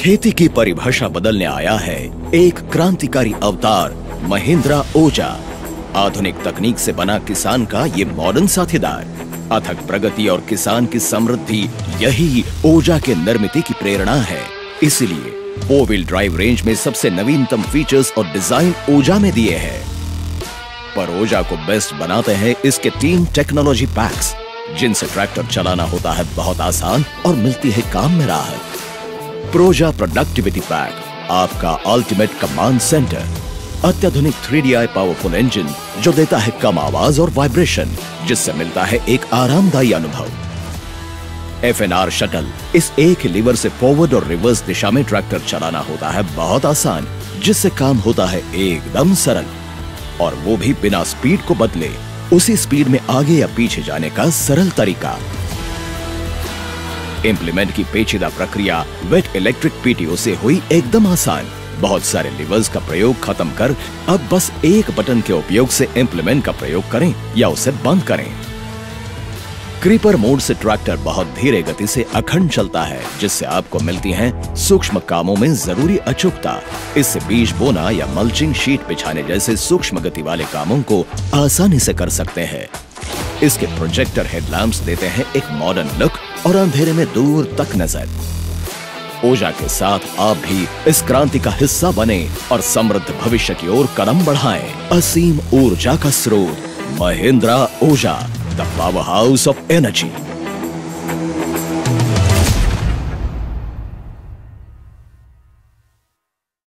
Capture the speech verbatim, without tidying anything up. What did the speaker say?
खेती की परिभाषा बदलने आया है एक क्रांतिकारी अवतार, महिंद्रा ओजा। आधुनिक तकनीक से बना किसान का ये मॉडर्न साथीदार। अथक प्रगति और किसान की समृद्धि, यही ओजा के निर्मित की प्रेरणा है। इसलिए फोर व्हील ड्राइव रेंज में सबसे नवीनतम फीचर्स और डिजाइन ओजा में दिए हैं। पर ओजा को बेस्ट बनाते हैं इसके तीन टेक्नोलॉजी पैक्स, जिनसे ट्रैक्टर चलाना होता है बहुत आसान और मिलती है काम में राहत। प्रोजा प्रोडक्टिविटी पैक, आपका अल्टीमेट कमांड सेंटर। अत्याधुनिक three D I powerful engine जो देता है कम आवाज और वाइब्रेशन, जिससे मिलता है एक आरामदायी अनुभव। एफ एन आर शटल, इस एक लीवर से फॉरवर्ड और रिवर्स दिशा में ट्रैक्टर चलाना होता है बहुत आसान, जिससे काम होता है एकदम सरल, और वो भी बिना स्पीड को बदले, उसी स्पीड में आगे या पीछे जाने का सरल तरीका। इंप्लीमेंट की पेचीदा प्रक्रिया wet electric P T O से हुई एकदम आसान। बहुत सारे लिवर्स का प्रयोग खत्म कर अब बस एक बटन के उपयोग से इंप्लीमेंट का प्रयोग करें या उसे बंद करें। क्रीपर मोड से ट्रैक्टर बहुत धीरे गति से अखंड चलता है, जिससे आपको मिलती हैं सूक्ष्म कामों में जरूरी अचूकता। इससे बीज बोना या मल्चिंग शीट बिछाने जैसे सूक्ष्म गति वाले कामों को आसानी से कर सकते हैं। इसके प्रोजेक्टर हेडलैम्प्स देते हैं एक मॉडर्न लुक और अंधेरे में दूर तक नजर। ओजा के साथ आप भी इस क्रांति का हिस्सा बने और समृद्ध भविष्य की ओर कदम बढ़ाएं। असीम ऊर्जा का स्रोत, Mahindra Oja, the powerhouse of energy.